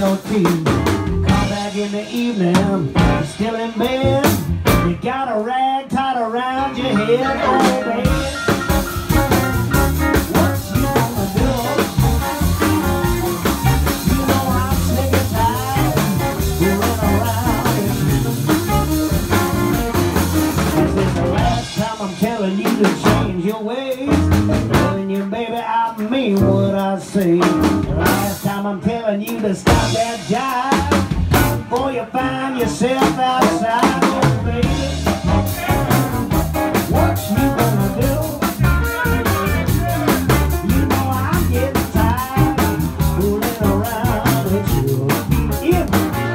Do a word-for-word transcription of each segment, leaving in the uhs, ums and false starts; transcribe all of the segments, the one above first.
your teeth. Come back in the evening, you're still in bed. You got a rag tied around your head, oh baby. What you gonna do? You know I'm sick and tired fooling around with you. This is the last time I'm telling you to change your ways. Telling you, baby, I mean what I say. The last time I'm telling you to stop that jive before you find yourself outside, oh baby. What you gonna do? You know I'm getting tired fooling around with you. Yeah.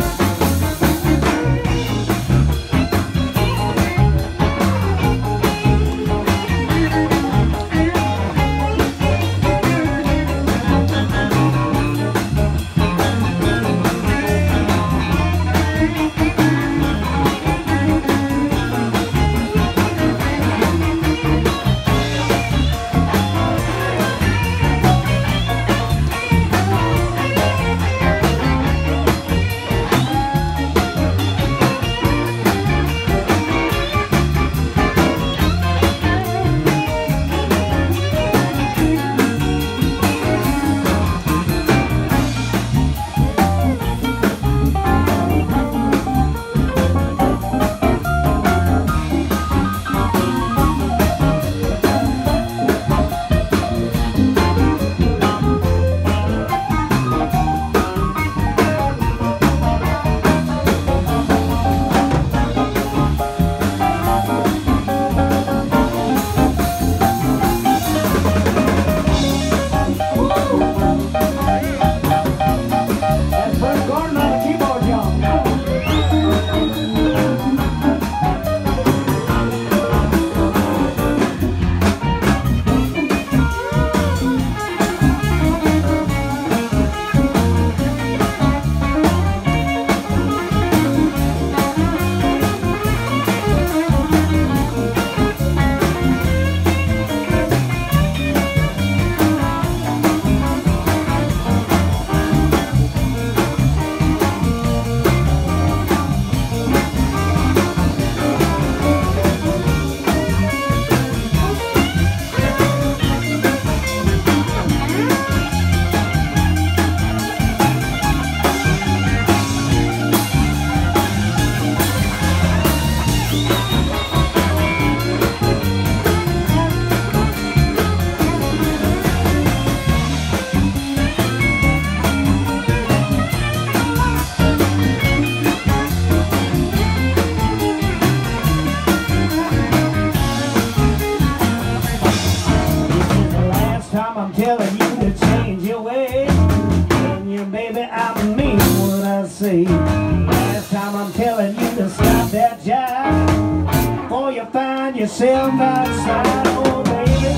I'm telling you to change your ways. And you, baby, I mean what I say. Last time I'm telling you to stop that jive before you find yourself outside, oh baby.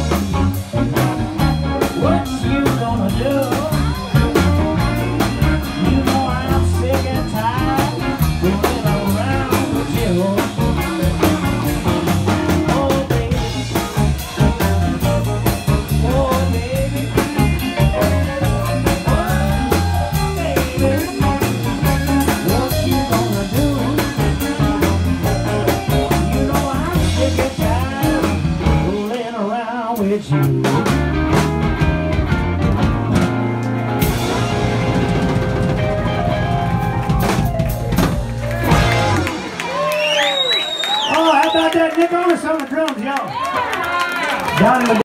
What you gonna do? You know I'm sick and tired fooling around with you. With you. Oh, how about that Nick Otis on the drums, y'all? Down in the